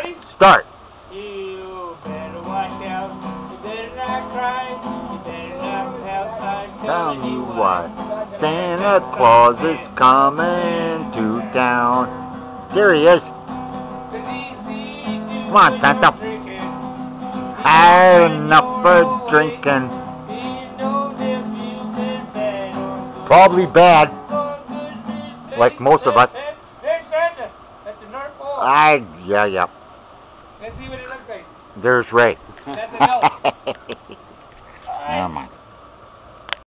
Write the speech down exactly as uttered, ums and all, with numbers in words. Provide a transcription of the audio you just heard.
ready? Start. You better watch out. You better not cry. You better not pout. I'm Tell telling you you what, what. Santa Claus is coming to town. There he is. Come on, Santa. Had enough of drinking. Probably bad, like most of us. There's Santa. That's the North Pole. I, yeah, yeah. Let's see what it looks like. There's Ray. That's a no. Never mind.